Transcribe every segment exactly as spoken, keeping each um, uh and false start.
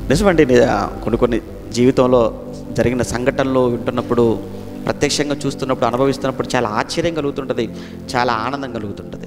నిజమండి. కొన్ని కొన్ని జీవితంలో జరిగిన సంఘటనలు వింటున్నప్పుడు, ప్రత్యక్షంగా చూస్తున్నప్పుడు, అనుభవిస్తున్నప్పుడు చాలా ఆశ్చర్యం కలుగుతుంటుంది, చాలా ఆనందం కలుగుతుంటుంది.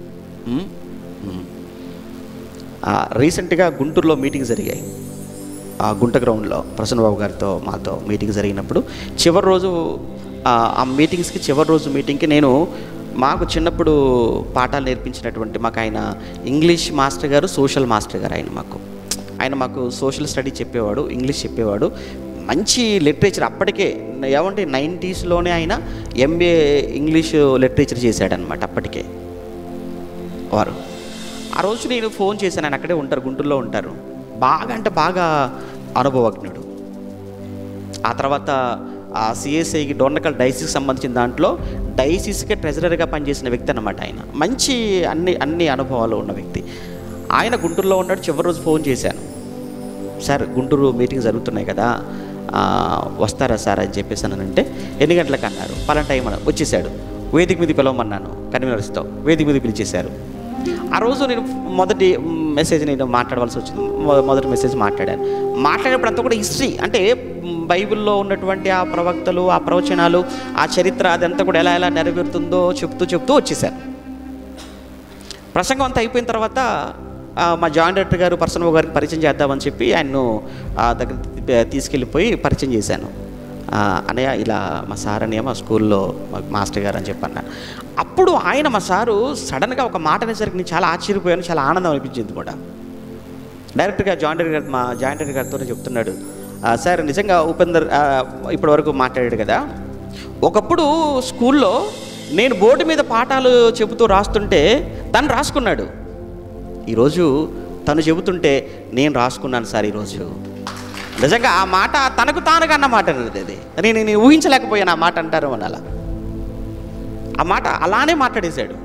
రీసెంట్గా గుంటూరులో మీటింగ్ జరిగాయి. ఆ గుంట గ్రౌండ్లో ప్రసన్నబాబు గారితో మాతో మీటింగ్ జరిగినప్పుడు చివరి రోజు ఆ మీటింగ్స్కి చివరి రోజు మీటింగ్కి నేను మాకు చిన్నప్పుడు పాఠాలు నేర్పించినటువంటి మాకు ఆయన ఇంగ్లీష్ మాస్టర్ గారు, సోషల్ మాస్టర్ గారు ఆయన మాకు ఆయన మాకు సోషల్ స్టడీ చెప్పేవాడు, ఇంగ్లీష్ చెప్పేవాడు. మంచి లిటరేచర్ అప్పటికే ఏమంటే నైంటీస్లోనే ఆయన ఎంబీఏ ఇంగ్లీష్ లిటరేచర్ చేశాడనమాట. అప్పటికే వారు ఆ రోజు నేను ఫోన్ చేశాను. ఆయన అక్కడే ఉంటారు, గుంటూరులో ఉంటారు. బాగా అంటే బాగా అనుభవజ్ఞుడు. ఆ తర్వాత ఆ సిఎస్ఐకి డోర్నకల్ డైసిస్కి సంబంధించిన దాంట్లో డైసిస్కే ట్రెజరర్గా పనిచేసిన వ్యక్తి అన్నమాట. ఆయన మంచి అన్ని అన్ని అనుభవాలు ఉన్న వ్యక్తి. ఆయన గుంటూరులో ఉన్నాడు. చివరి రోజు ఫోన్ చేశాను, సార్ గుంటూరు మీటింగ్ జరుగుతున్నాయి కదా, వస్తారా సార్ అని చెప్పేసానంటే ఎన్ని గంటలకు అన్నారు. పలానా టైం అని వచ్చేసాడు. వేదిక మీద పిలవమన్నాను, కన్వీనర్స్తో వేదిక మీద పిలిచేశారు. ఆ రోజు నేను మొదటి మెసేజ్ నేను మాట్లాడవలసి వచ్చింది. మొదటి మెసేజ్ మాట్లాడాను. మాట్లాడేప్పుడు అంతా కూడా హిస్టరీ, అంటే బైబిల్లో ఉన్నటువంటి ఆ ప్రవక్తలు, ఆ ప్రవచనాలు, ఆ చరిత్ర అదంతా కూడా ఎలా ఎలా నెరవేరుతుందో చెప్తూ చెప్తూ వచ్చేసాను. ప్రసంగం అంతా అయిపోయిన తర్వాత మా జాయింట్ డైరెక్టర్ గారు ప్రసన్నబాబు గారికి పరిచయం చేద్దామని చెప్పి ఆయన్ను దగ్గర తీసుకెళ్ళిపోయి పరిచయం చేశాను. అన్నయ్య ఇలా మా సార్ అన్నయ్య మా స్కూల్లో మాస్టర్ గారు అని చెప్పన్నాను. అప్పుడు ఆయన మా సారు సడన్గా ఒక మాట అనేసరికి నేను చాలా ఆశ్చర్యపోయాను, చాలా ఆనందం అనిపించింది కూడా. డైరెక్ట్గా జాయింట్ డైరెక్టర్ గారు మా జాయింట్ డైరెక్టర్ గారితో చెప్తున్నాడు, సార్ నిజంగా ఉపేందర్ ఇప్పటి వరకు మాట్లాడాడు కదా, ఒకప్పుడు స్కూల్లో నేను బోర్డు మీద పాఠాలు చెబుతూ రాస్తుంటే తను రాసుకున్నాడు. ఈరోజు తను చెబుతుంటే నేను రాసుకున్నాను సార్. ఈరోజు నిజంగా ఆ మాట తనకు తానుగా అన్న మాట అనేది అది నేను నేను ఊహించలేకపోయాను. ఆ మాట అంటారు అని అలా ఆ మాట అలానే మాట్లాడేశాడు.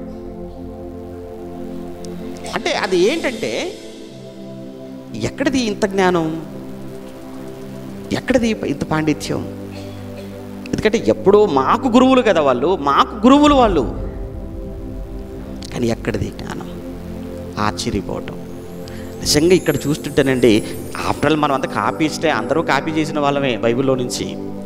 అంటే అది ఏంటంటే ఎక్కడిది ఇంత జ్ఞానం, ఎక్కడిది ఇంత పాండిత్యం? ఎందుకంటే ఎప్పుడో మాకు గురువులు కదా వాళ్ళు, మాకు గురువులు వాళ్ళు. కానీ ఎక్కడిది జ్ఞానం? ఆశ్చర్యపోవటం. నిజంగా ఇక్కడ చూస్తుంటేనండి, ఆఫ్టర్ ఆల్ మనం అంతా కాపీ ఇస్తే అందరూ కాపీ చేసిన వాళ్ళమే బైబిల్లో నుంచి.